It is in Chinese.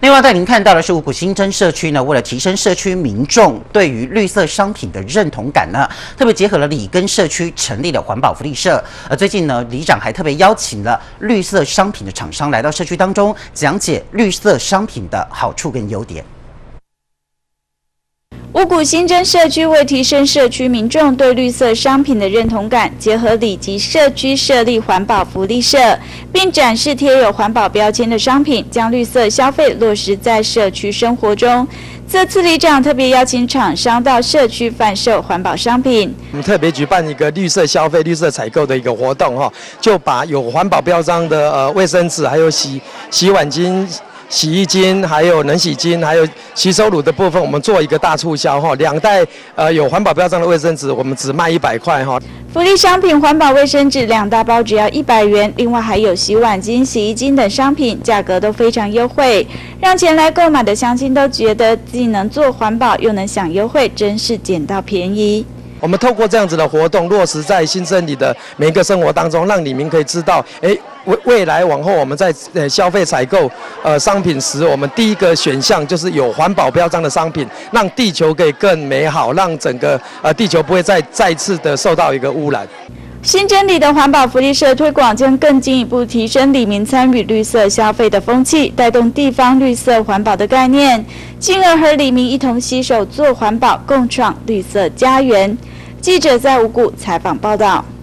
另外带您看到的是五股新增社区呢，为了提升社区民众对于绿色商品的认同感呢，特别结合了里跟社区成立了环保福利社。最近呢，里长还特别邀请了绿色商品的厂商来到社区当中，讲解绿色商品的好处跟优点。 五股新增社区为提升社区民众对绿色商品的认同感，结合里及社区设立环保福利社，并展示贴有环保标签的商品，将绿色消费落实在社区生活中。这次里长特别邀请厂商到社区贩售环保商品。 我们特别举办一个绿色消费、绿色采购的一个活动哈，就把有环保标章的卫生纸，还有洗碗巾。 洗衣巾、还有冷洗巾、还有洗手乳的部分，我们做一个大促销哈，2袋有环保标章的卫生纸，我们只卖100块哈。 福利商品环保卫生纸2大包只要100元，另外还有洗碗巾、洗衣巾等商品，价格都非常优惠，让前来购买的乡亲都觉得既能做环保又能享优惠，真是捡到便宜。 我们透过这样子的活动落实在新生里的每一个生活当中，让里民可以知道，未来往后我们在消费采购商品时，我们第一个选项就是有环保标章的商品，让地球可以更美好，让整个地球不会再次的受到一个污染。 新增里的环保福利社推广将更进一步提升里民参与绿色消费的风气，带动地方绿色环保的概念，进而和里民一同携手做环保，共创绿色家园。记者在五股采访报道。